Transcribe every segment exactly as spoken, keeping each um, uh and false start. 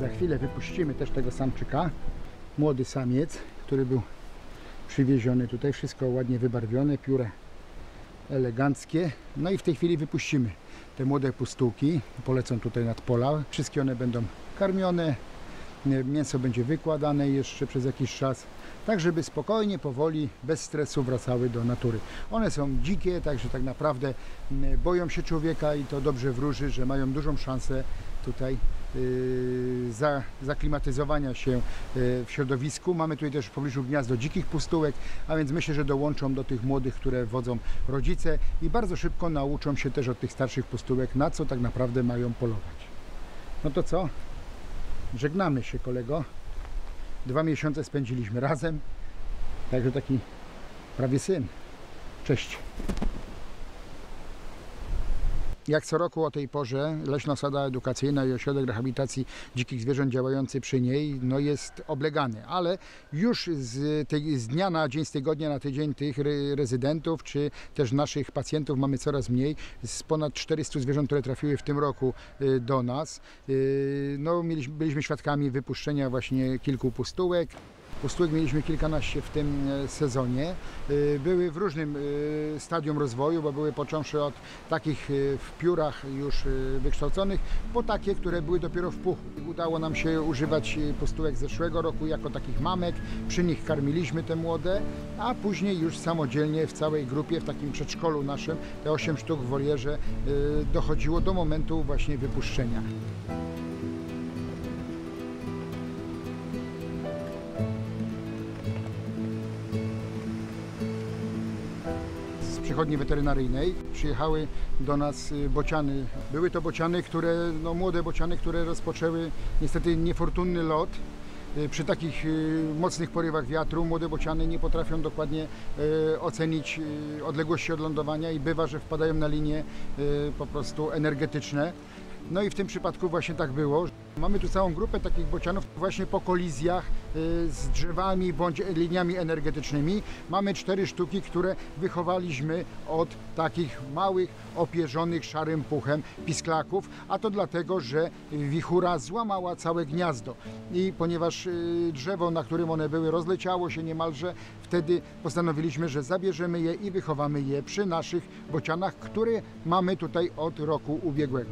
za chwilę wypuścimy też tego samczyka. Młody samiec, który był przywieziony tutaj, wszystko ładnie wybarwione, pióra eleganckie. No i w tej chwili wypuścimy te młode pustułki, polecą tutaj nad pola. Wszystkie one będą karmione, mięso będzie wykładane jeszcze przez jakiś czas, tak żeby spokojnie, powoli, bez stresu wracały do natury. One są dzikie, także tak naprawdę boją się człowieka i to dobrze wróży, że mają dużą szansę tutaj yy, za, zaklimatyzowania się yy, w środowisku. Mamy tutaj też w pobliżu gniazdo dzikich pustułek, a więc myślę, że dołączą do tych młodych, które wodzą rodzice i bardzo szybko nauczą się też od tych starszych pustułek, na co tak naprawdę mają polować. No to co? Żegnamy się, kolego. Dwa miesiące spędziliśmy razem, także taki prawie syn. Cześć. Jak co roku o tej porze Leśna Osada Edukacyjna i Ośrodek Rehabilitacji Dzikich Zwierząt działający przy niej no jest oblegany, ale już z, tej, z dnia na dzień, z tygodnia na tydzień tych re, rezydentów czy też naszych pacjentów mamy coraz mniej. Z ponad czterystu zwierząt, które trafiły w tym roku y, do nas. Y, no, mieliśmy, byliśmy świadkami wypuszczenia właśnie kilku pustułek. Pustułek mieliśmy kilkanaście w tym sezonie. Były w różnym stadium rozwoju, bo były począwszy od takich w piórach już wykształconych, po takie, które były dopiero w puchu. Udało nam się używać pustułek z zeszłego roku jako takich mamek. Przy nich karmiliśmy te młode, a później już samodzielnie w całej grupie, w takim przedszkolu naszym, te osiem sztuk w wolierze, dochodziło do momentu właśnie wypuszczenia. Przychodni weterynaryjnej przyjechały do nas bociany. Były to bociany, które, no, młode bociany, które rozpoczęły niestety niefortunny lot. Przy takich mocnych porywach wiatru młode bociany nie potrafią dokładnie ocenić odległości od lądowania i bywa, że wpadają na linie po prostu energetyczne. No i w tym przypadku właśnie tak było. Mamy tu całą grupę takich bocianów właśnie po kolizjach z drzewami bądź liniami energetycznymi. Mamy cztery sztuki, które wychowaliśmy od takich małych, opierzonych szarym puchem pisklaków, a to dlatego, że wichura złamała całe gniazdo i ponieważ drzewo, na którym one były, rozleciało się niemalże, wtedy postanowiliśmy, że zabierzemy je i wychowamy je przy naszych bocianach, które mamy tutaj od roku ubiegłego.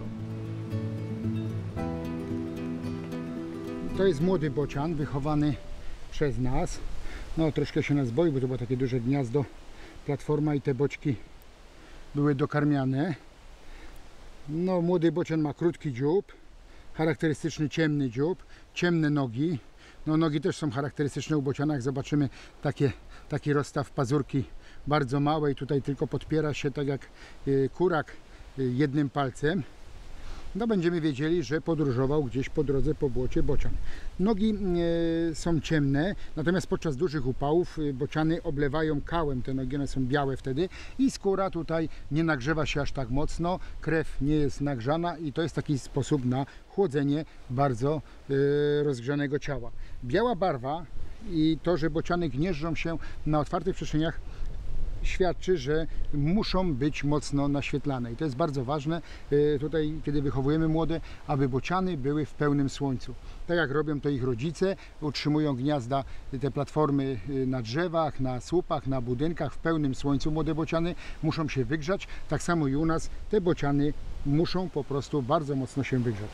To jest młody bocian wychowany przez nas. No troszkę się nas boi, bo to było takie duże gniazdo, platforma i te boczki były dokarmiane. No młody bocian ma krótki dziób, charakterystyczny ciemny dziób, ciemne nogi. No nogi też są charakterystyczne u bocianach. Zobaczymy takie, taki rozstaw pazurki bardzo małe i tutaj tylko podpiera się tak jak kurak jednym palcem. No będziemy wiedzieli, że podróżował gdzieś po drodze po błocie bocian. Nogi e, są ciemne, natomiast podczas dużych upałów bociany oblewają kałem, te nogi, one są białe wtedy i skóra tutaj nie nagrzewa się aż tak mocno, krew nie jest nagrzana i to jest taki sposób na chłodzenie bardzo e, rozgrzanego ciała. Biała barwa i to, że bociany gnieżdżą się na otwartych przestrzeniach, świadczy, że muszą być mocno naświetlane i to jest bardzo ważne tutaj, kiedy wychowujemy młode, aby bociany były w pełnym słońcu. Tak jak robią to ich rodzice, utrzymują gniazda, te platformy na drzewach, na słupach, na budynkach w pełnym słońcu. Młode bociany muszą się wygrzać, tak samo i u nas te bociany muszą po prostu bardzo mocno się wygrzać.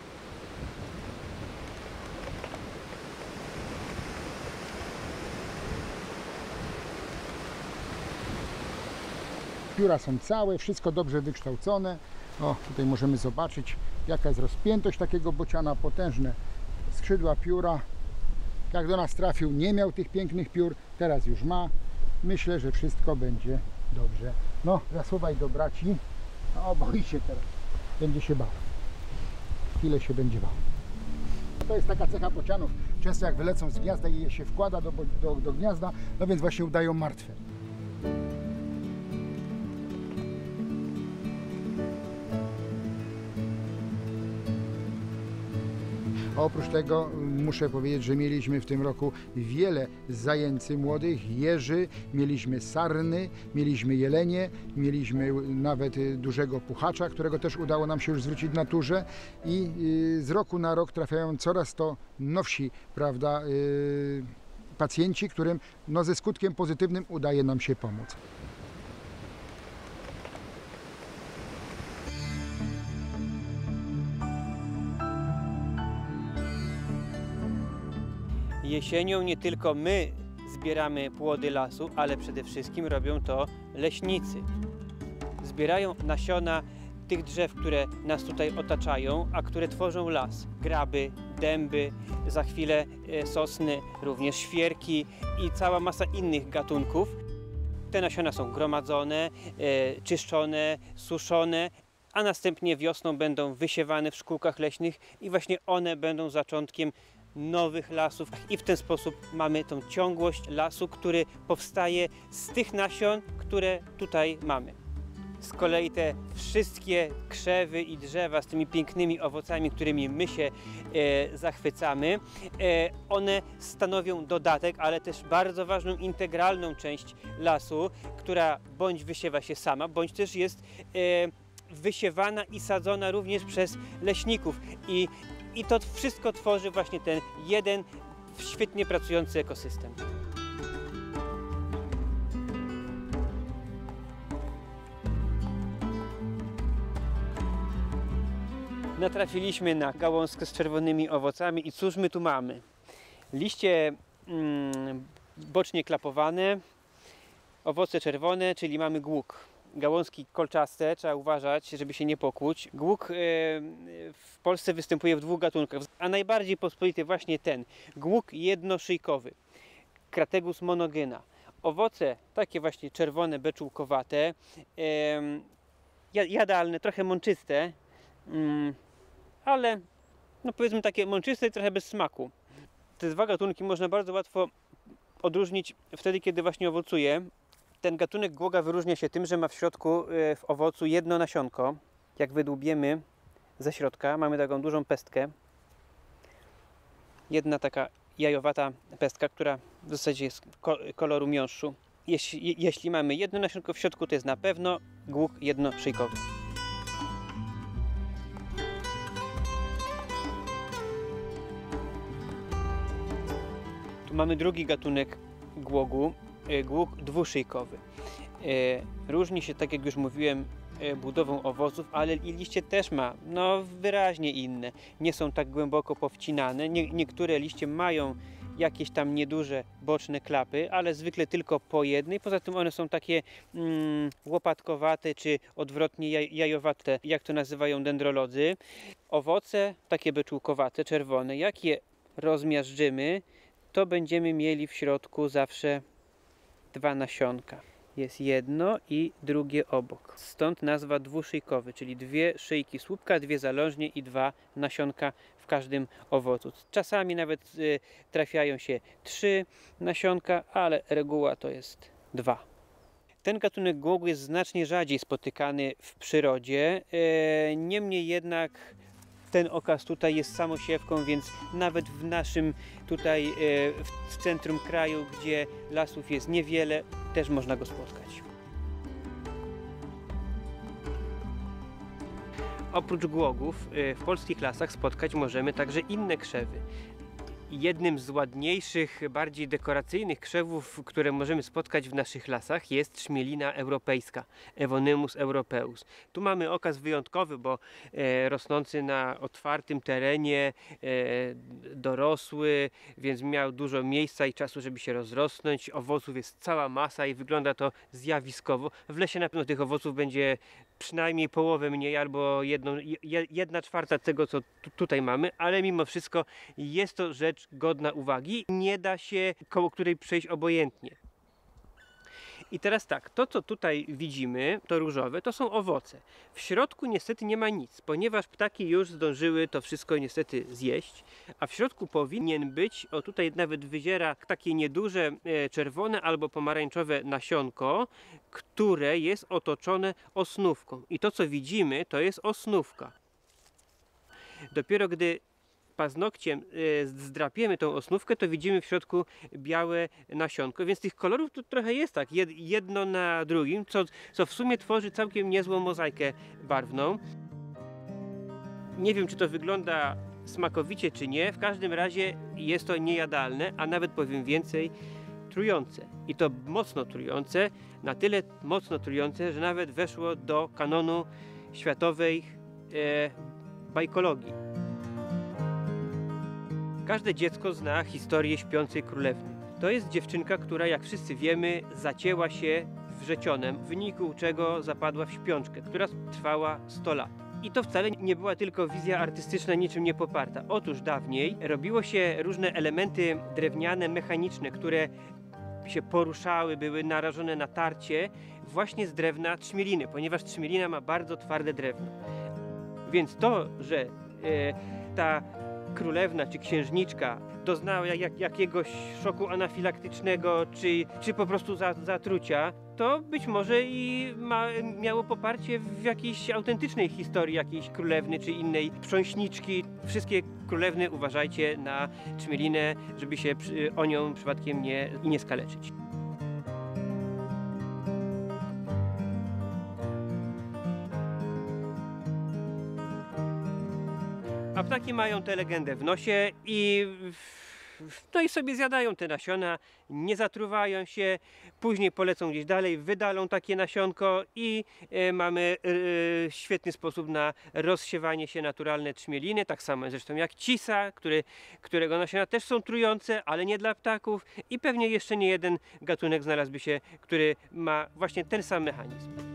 Pióra są całe, wszystko dobrze wykształcone. O, tutaj możemy zobaczyć, jaka jest rozpiętość takiego bociana, potężne skrzydła, pióra. Jak do nas trafił, nie miał tych pięknych piór, teraz już ma. Myślę, że wszystko będzie dobrze. No, zasuwaj do braci. O, boi się teraz. Będzie się bał. Chwilę się będzie bał. To jest taka cecha bocianów. Często jak wylecą z gniazda i je się wkłada do, do, do gniazda, no więc właśnie udają martwe. Oprócz tego muszę powiedzieć, że mieliśmy w tym roku wiele zajęcy młodych, jeży, mieliśmy sarny, mieliśmy jelenie, mieliśmy nawet dużego puchacza, którego też udało nam się już zwrócić naturze i z roku na rok trafiają coraz to nowsi, prawda, pacjenci, którym no, ze skutkiem pozytywnym udaje nam się pomóc. Jesienią nie tylko my zbieramy płody lasu, ale przede wszystkim robią to leśnicy. Zbierają nasiona tych drzew, które nas tutaj otaczają, a które tworzą las. Graby, dęby, za chwilę sosny, również świerki i cała masa innych gatunków. Te nasiona są gromadzone, czyszczone, suszone, a następnie wiosną będą wysiewane w szkółkach leśnych i właśnie one będą zaczątkiem nowych lasów i w ten sposób mamy tą ciągłość lasu, który powstaje z tych nasion, które tutaj mamy. Z kolei te wszystkie krzewy i drzewa z tymi pięknymi owocami, którymi my się e, zachwycamy, e, one stanowią dodatek, ale też bardzo ważną, integralną część lasu, która bądź wysiewa się sama, bądź też jest e, wysiewana i sadzona również przez leśników. I I to wszystko tworzy właśnie ten jeden świetnie pracujący ekosystem. Natrafiliśmy na gałązkę z czerwonymi owocami i cóż my tu mamy? Liście mm, bocznie klapowane, owoce czerwone, czyli mamy głuk. Gałązki kolczaste, trzeba uważać, żeby się nie pokłuć. Głuk w Polsce występuje w dwóch gatunkach, a najbardziej pospolity właśnie ten, głuk jednoszyjkowy, Crategus monogyna. Owoce takie właśnie czerwone, beczułkowate, jadalne, trochę mączyste, ale no powiedzmy takie mączyste i trochę bez smaku. Te dwa gatunki można bardzo łatwo odróżnić wtedy, kiedy właśnie owocuje. Ten gatunek głoga wyróżnia się tym, że ma w środku w owocu jedno nasionko. Jak wydłubiemy ze środka, mamy taką dużą pestkę. Jedna taka jajowata pestka, która w zasadzie jest koloru miąższu. Jeśli, jeśli mamy jedno nasionko w środku, to jest na pewno głuk jednoszyjkowy. Tu mamy drugi gatunek głogu. Głuk dwuszyjkowy. Różni się, tak jak już mówiłem, budową owoców, ale i liście też ma no, wyraźnie inne. Nie są tak głęboko powcinane. Nie, niektóre liście mają jakieś tam nieduże boczne klapy, ale zwykle tylko po jednej. Poza tym one są takie mm, łopatkowate, czy odwrotnie jaj, jajowate, jak to nazywają dendrolodzy. Owoce takie beczułkowate, czerwone. Jak je rozmiażdżymy, to będziemy mieli w środku zawsze dwa nasionka. Jest jedno i drugie obok. Stąd nazwa dwuszyjkowy, czyli dwie szyjki słupka, dwie zalążnie i dwa nasionka w każdym owocu. Czasami nawet y, trafiają się trzy nasionka, ale reguła to jest dwa. Ten gatunek głogu jest znacznie rzadziej spotykany w przyrodzie, y, niemniej jednak ten okaz tutaj jest samosiewką, więc nawet w naszym tutaj w centrum kraju, gdzie lasów jest niewiele, też można go spotkać. Oprócz głogów w polskich lasach spotkać możemy także inne krzewy. Jednym z ładniejszych, bardziej dekoracyjnych krzewów, które możemy spotkać w naszych lasach, jest szmielina europejska, Evonymus europaeus. Tu mamy okaz wyjątkowy, bo e, rosnący na otwartym terenie, e, dorosły, więc miał dużo miejsca i czasu, żeby się rozrosnąć. Owoców jest cała masa i wygląda to zjawiskowo. W lesie na pewno tych owoców będzie przynajmniej połowę mniej, albo jedną, jedna czwarta tego, co tu, tutaj mamy, ale mimo wszystko jest to rzecz godna uwagi. Nie da się koło której przejść obojętnie. I teraz tak, to co tutaj widzimy, to różowe, to są owoce. W środku niestety nie ma nic, ponieważ ptaki już zdążyły to wszystko niestety zjeść, a w środku powinien być, o tutaj nawet wyziera takie nieduże e, czerwone albo pomarańczowe nasionko, które jest otoczone osnówką. I to co widzimy, to jest osnówka. Dopiero gdy paznokciem e, zdrapiemy tą osnówkę, to widzimy w środku białe nasionko, więc tych kolorów tu trochę jest tak, jed, jedno na drugim, co, co w sumie tworzy całkiem niezłą mozaikę barwną. Nie wiem, czy to wygląda smakowicie, czy nie, w każdym razie jest to niejadalne, a nawet powiem więcej, trujące. I to mocno trujące, na tyle mocno trujące, że nawet weszło do kanonu światowej e, bajkologii. Każde dziecko zna historię śpiącej królewny. To jest dziewczynka, która, jak wszyscy wiemy, zacięła się wrzecionem, w wyniku czego zapadła w śpiączkę, która trwała sto lat. I to wcale nie była tylko wizja artystyczna niczym nie poparta. Otóż dawniej robiło się różne elementy drewniane, mechaniczne, które się poruszały, były narażone na tarcie właśnie z drewna trzmieliny, ponieważ trzmielina ma bardzo twarde drewno. Więc to, że e, ta królewna czy księżniczka doznała jak, jak, jakiegoś szoku anafilaktycznego, czy, czy po prostu za, zatrucia, to być może i ma, miało poparcie w jakiejś autentycznej historii jakiejś królewny czy innej prząśniczki. Wszystkie królewny uważajcie na trzmielinę, żeby się przy, o nią przypadkiem nie, nie skaleczyć. A ptaki mają tę legendę w nosie i no i sobie zjadają te nasiona, nie zatruwają się, później polecą gdzieś dalej, wydalą takie nasionko i e, mamy e, świetny sposób na rozsiewanie się naturalne trzmieliny, tak samo zresztą jak cisa, który, którego nasiona też są trujące, ale nie dla ptaków i pewnie jeszcze nie jeden gatunek znalazłby się, który ma właśnie ten sam mechanizm.